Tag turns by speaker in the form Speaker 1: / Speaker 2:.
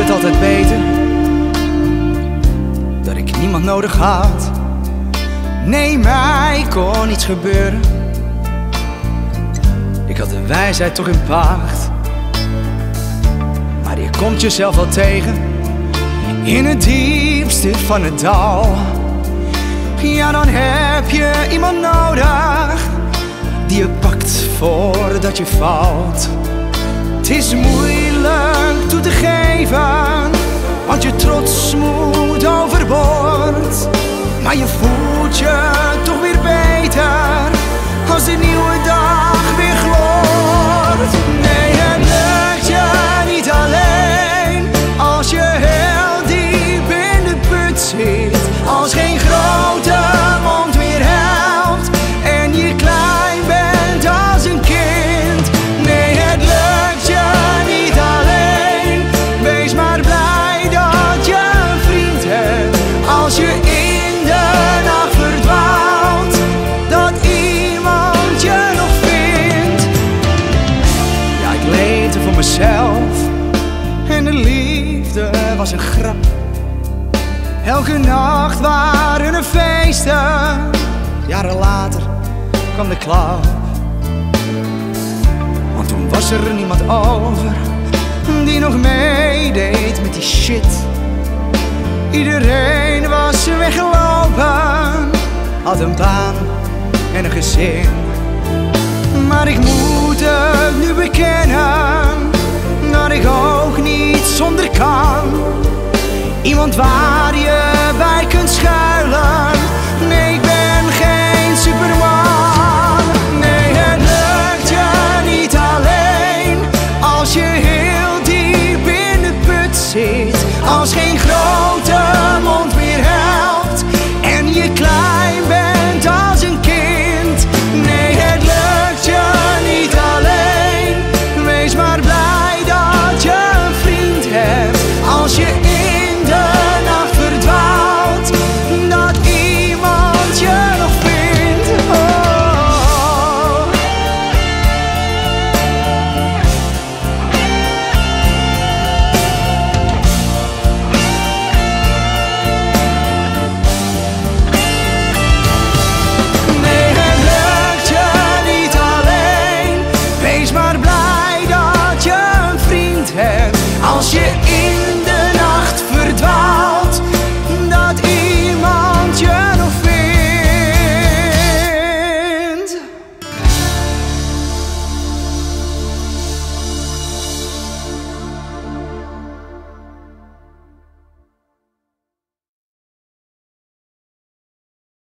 Speaker 1: het altijd beter dat ik niemand nodig had. Nee, mij kon niets gebeuren. Ik had de wijsheid toch in pacht. Maar je komt jezelf wel tegen in het diepste van het dal. Ja, dan heb je iemand nodig die je pakt voordat je valt. Het is moeilijk toe te geven, want je trots moet overboord. Maar je voelt je toch weer beter als de nieuwe dag weer gloort. Nee, het lukt je niet alleen als je heel diep in de put zit. Als geen grote mond meer helpt en je klein bent als een kind. Nee, het lukt je niet alleen. Wees maar blij dat je een vriend hebt. Als je in de nacht verdwaalt, dat iemand je nog vindt. Ja, ik leefde voor mezelf en de liefde was een grap. Elke nacht waren er feesten. Jaren later kwam de klap. Want toen was er niemand over die nog meedeed met die shit. Iedereen was weggelopen, had een baan en een gezin. Maar ik moet het nu bekennen dat ik ook niet zonder kan. Iemand waar je bij